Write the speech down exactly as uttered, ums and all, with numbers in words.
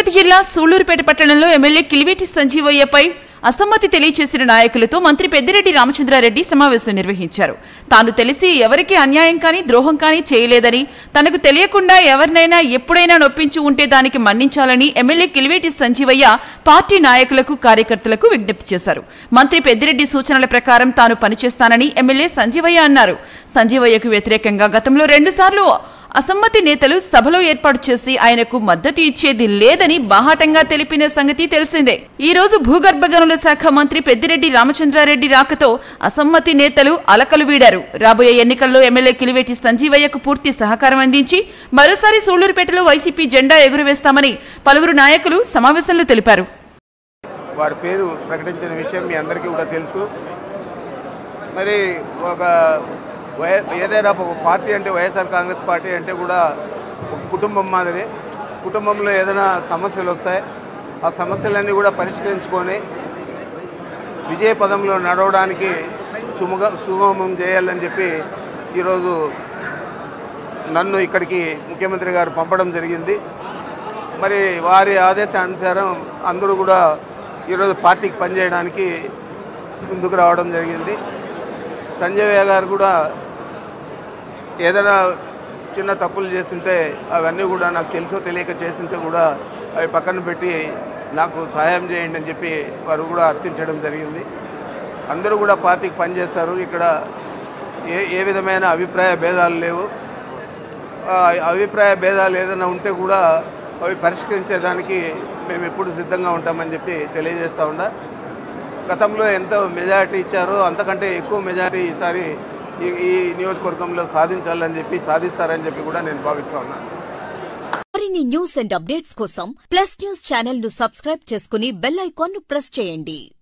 తిరుపతి జిల్లా సూళ్లూరుపేట పట్టణంలో ఎమ్మెల్యే కిలివేటి సంజీవయ్యపై అసమ్మతి తెలియచేసిన నాయకులతో మంత్రి పెద్దిరెడ్డి రామచంద్రారెడ్డి సమావేశం నిర్వహించారు. తాను తెలిసి ఎవరికి అన్యాయం కానీ ద్రోహం కానీ చేయలేదని, తనకు తెలియకుండా ఎవరినైనా ఎప్పుడైనా నొప్పించి ఉంటే దానికి మన్నించాలని ఎమ్మెల్యే కిలివేటి సంజీవయ్య పార్టీ నాయకులకు కార్యకర్తలకు విజ్ఞప్తి చేశారు. మంత్రి పెద్దిరెడ్డి సూచనల ప్రకారం తాను పనిచేస్తానని ఎమ్మెల్యే సంజీవయ్య అన్నారు. సంజీవయ్యకు వ్యతిరేకంగా గతంలో రెండుసార్లు అసమ్మతి నేతలు సభలో ఏర్పాటు చేసి ఆయనకు మద్దతు ఇచ్చేది లేదని బాహాటంగా తెలిపిన సంగతి తెలిసిందే. ఈ రోజు భూగర్భ గనుల శాఖ మంత్రి పెద్దిరెడ్డి రామచంద్రారెడ్డి రాకతో అసమ్మతి నేతలు అలకలు వీడారు. రాబోయే ఎన్నికల్లో ఎమ్మెల్యే కిలివేటి సంజీవయ్యకు పూర్తి సహకారం అందించి మరోసారి సూళ్లూరుపేటలో వైసీపీ జెండా ఎగురవేస్తామని పలువురు నాయకులు సమావేశంలో తెలిపారు. వారి పేరు ప్రకటించిన విషయం మీ అందరికీ కూడా తెలుసు. మరి ఒక ఏదైనా ఒక పార్టీ అంటే వైఎస్ఆర్ కాంగ్రెస్ పార్టీ అంటే కూడా ఒక కుటుంబం మాదిరి. కుటుంబంలో ఏదైనా సమస్యలు వస్తాయి, ఆ సమస్యలన్నీ కూడా పరిష్కరించుకొని విజయ పదంలో నడవడానికి సుముగ సుగమం చేయాలని చెప్పి ఈరోజు నన్ను ఇక్కడికి ముఖ్యమంత్రి గారు పంపడం జరిగింది. మరి వారి ఆదేశానుసారం అందరూ కూడా ఈరోజు పార్టీకి పనిచేయడానికి ముందుకు రావడం జరిగింది. సంజయ్ గారు కూడా ఏదైనా చిన్న తప్పులు చేస్తుంటే అవన్నీ కూడా నాకు తెలుసో తెలియక చేస్తుంటే కూడా అవి పక్కన పెట్టి నాకు సహాయం చేయండి అని చెప్పి వారు కూడా అర్థించడం జరిగింది. అందరూ కూడా పార్టీకి పనిచేస్తారు. ఇక్కడ ఏ ఏ విధమైన అభిప్రాయ భేదాలు లేవు. అభిప్రాయ భేదాలు ఏదైనా ఉంటే కూడా అవి పరిష్కరించేదానికి మేము ఎప్పుడు సిద్ధంగా ఉంటామని చెప్పి తెలియజేస్తూ ఉన్నా. గతంలో ఎంత మెజారిటీ ఇచ్చారో అంతకంటే ఎక్కువ మెజారిటీ ఈసారి ఈ నియోజకవర్గంలో సాధించాలని చెప్పి సాధిస్తారని చెప్పి కూడా నేను భావిస్తా ఉన్నాను. మరిన్ని న్యూస్ అండ్ అప్డేట్స్ కోసం ప్లస్ న్యూస్ ఛానల్ ను సబ్స్క్రైబ్ చేసుకుని బెల్ ఐకాన్ ను ప్రెస్ చేయండి.